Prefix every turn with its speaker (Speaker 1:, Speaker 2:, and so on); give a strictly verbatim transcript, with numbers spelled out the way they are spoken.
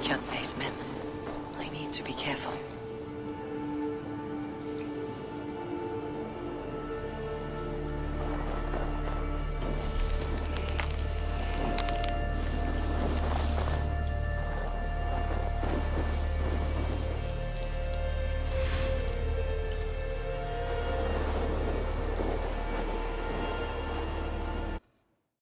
Speaker 1: can't face men. I need to be careful.